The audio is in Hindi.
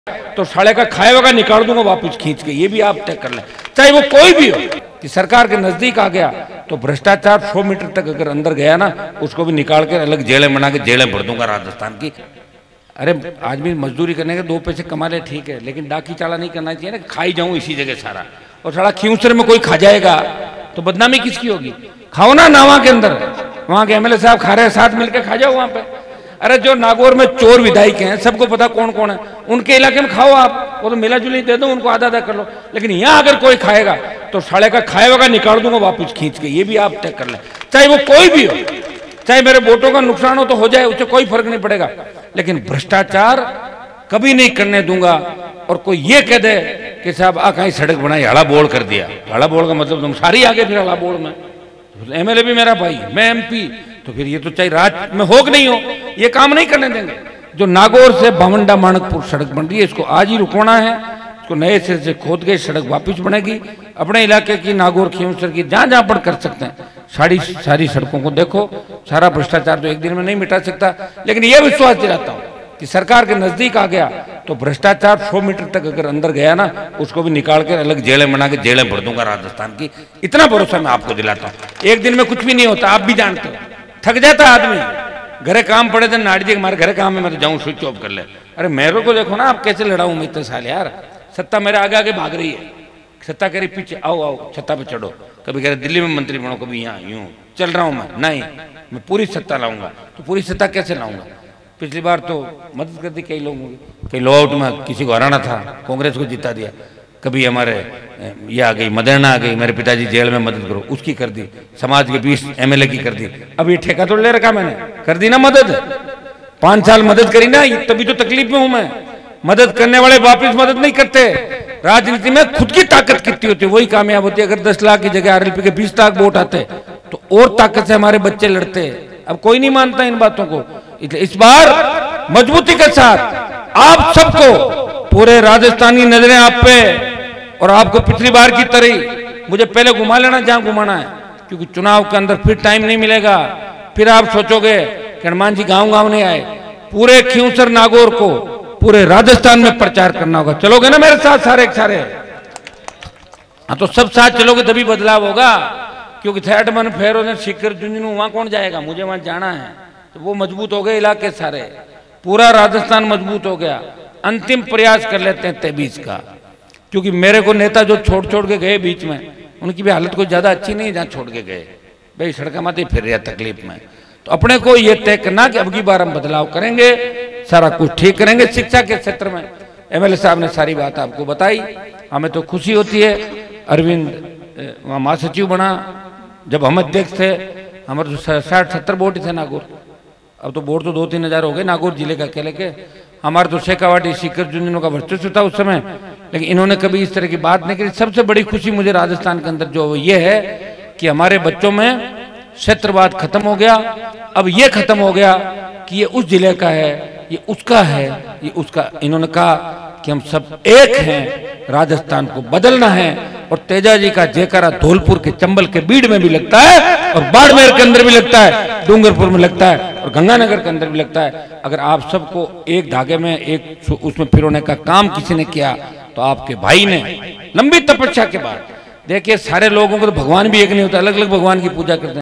तो साले का खाए हुआ निकाल दूंगा वापस खींच के। ये भी आप तय कर लें, चाहे वो कोई भी हो कि सरकार के नजदीक आ गया तो भ्रष्टाचार 100 मीटर तक अगर अंदर गया ना, उसको भी निकाल के अलग जेलें बना के जेलें भर दूंगा राजस्थान की। अरे आदमी मजदूरी करने के 2 पैसे कमा ले ठीक है, लेकिन डाकी चाला नहीं करना चाहिए ना, खाई जाऊं इसी जगह सारा। और साला खियूसर में कोई खा जाएगा तो बदनामी किसकी होगी? खाओ ना नावा के अंदर, वहां के एमएलए साहब खा रहे हैं, साथ मिलकर खा जाओ वहां पे। अरे जो नागौर में चोर विधायक हैं सबको पता कौन कौन है, उनके इलाके में खाओ आप, वो तो मिला जुली दे दो उनको, आधा आधा कर लो। लेकिन यहाँ अगर कोई खाएगा तो साले का खाए हुआ निकाल दूंगा वापस खींच के। ये भी आप तय कर लें, चाहे वो कोई भी हो, चाहे मेरे वोटों का नुकसान हो तो हो जाए, उससे कोई फर्क नहीं पड़ेगा, लेकिन भ्रष्टाचार कभी नहीं करने दूंगा। और कोई ये कह दे कि साहब आ कहीं सड़क बनाई, हड़ा बोल कर दिया, हड़ा बोल का मतलब तुम सारी आगे फिर हड़ा बोल में, एमएलए भी मेरा भाई, मैं एमपी, तो फिर ये तो चाहे राज में हो कि नहीं हो, ये काम नहीं करने देंगे। जो नागौर से भावंडा मानकपुर सड़क बन रही है, इसको आज ही रुकवाना है, इसको नए सिरे से खोद के सड़क वापस बनेगी। अपने इलाके की नागौर खियूसर की जहां जहां पर कर सकते हैं सारी सड़कों को देखो। सारा भ्रष्टाचार तो एक दिन में नहीं मिटा सकता, लेकिन यह विश्वास दिलाता हूं कि सरकार के नजदीक आ गया तो भ्रष्टाचार 100 मीटर तक अगर अंदर गया ना, उसको भी निकाल के अलग जेलें बना के जेलें भर दूंगा राजस्थान की। इतना भरोसा मैं आपको दिलाता हूं। एक दिन में कुछ भी नहीं होता, आप भी जानते हो, थक जाता आदमी, घरे काम पड़े थे, नाड़ी जी हमारे घरे काम है, मैं तो जाऊं स्विच ऑफ कर ले। अरे मेरे को देखो ना, आप कैसे लड़ाऊं मैं इतने साल यार। सत्ता मेरे आगे आगे भाग रही है, सत्ता कह रही पीछे आओ आओ छत्ता पे चढ़ो, कभी कह रहे दिल्ली में मंत्री बनो, कभी यहाँ यूं चल रहा हूं मैं। नहीं, मैं पूरी सत्ता लाऊंगा। तो पूरी सत्ता कैसे लाऊंगा? पिछली बार तो मदद कर दी कई लोगों की, कई लो आउट में किसी को हराना था, कांग्रेस को जिता दिया। कभी हमारे ये आ गई मदरना आ गई, मेरे पिताजी जेल में मदद करो, उसकी कर दी। समाज के 20 एमएलए की कर दी। अब ये ठेका तो ले रखा मैंने, कर दी ना मदद, 5 साल मदद करी ना, तभी तो तकलीफ में हूं मैं। मदद करने वाले वापिस मदद नहीं करते। राजनीति में खुद की ताकत कितनी होती है वही कामयाब होती है। अगर 10 लाख की जगह आरएलपी के 20 लाख वोट आते तो और ताकत से हमारे बच्चे लड़ते। अब कोई नहीं मानता इन बातों को, इसलिए इस बार मजबूती के साथ आप सबको, पूरे राजस्थान की नजरें आप पे, और आपको पिछली बार की तरह मुझे पहले घुमा लेना जहां घुमाना है, क्योंकि चुनाव के अंदर फिर टाइम नहीं मिलेगा। फिर आप सोचोगे कि हनुमान जी गांव गांव नहीं आए, पूरे खियूसर नागौर को पूरे राजस्थान में प्रचार करना होगा। चलोगे ना मेरे साथ सारे सारे? हाँ, तो सब साथ चलोगे तभी बदलाव होगा। क्योंकि थैट मन फेरो ने शिखर झुंझुनू, वहां कौन जाएगा? मुझे वहां जाना है। तो वो मजबूत हो गए इलाके सारे, पूरा राजस्थान मजबूत हो गया। अंतिम प्रयास कर लेते हैं 23 का, क्योंकि मेरे को नेता जो छोड़ छोड़ के गए बीच में, उनकी भी हालत कोई ज्यादा अच्छी नहीं है जहां छोड़ के गए। भाई सड़क माते फिर रहा तकलीफ में। तो अपने को ये तय करना कि अब की बार हम बदलाव करेंगे, सारा कुछ ठीक करेंगे। शिक्षा के क्षेत्र में एमएलए साहब ने सारी बात आपको बताई, हमें तो खुशी होती है। अरविंद वहाँ महासचिव बना, जब हम अध्यक्ष थे हमारे तो 60-70 वोट थे नागौर। अब तो वोट तो 2-3 हजार हो गए नागौर जिले का अकेले के। हमारे तो शेखावाटी शिखर झुंझुनू का वर्चस्व था उस समय, लेकिन इन्होंने कभी इस तरह की बात नहीं करी। सबसे बड़ी खुशी मुझे राजस्थान के अंदर जो ये है कि हमारे बच्चों में क्षेत्रवाद खत्म हो गया। अब ये खत्म हो गया कि ये उस जिले का है, ये उसका है, ये उसका। इन्होंने कहा कि हम सब एक हैं, राजस्थान को बदलना है। और तेजा जी का जयकारा धौलपुर के चंबल के बीड़ में भी लगता है, और बाड़मेर के अंदर भी लगता है, डूंगरपुर में लगता है, और गंगानगर के अंदर भी लगता है। अगर आप सबको एक धागे में एक उसमें पिरोने का काम किसी ने किया तो आपके भाई ने लंबी तपस्या के बाद, देखिए सारे लोगों को तो भगवान भी एक नहीं होता, अलग अलग भगवान की पूजा करते हैं।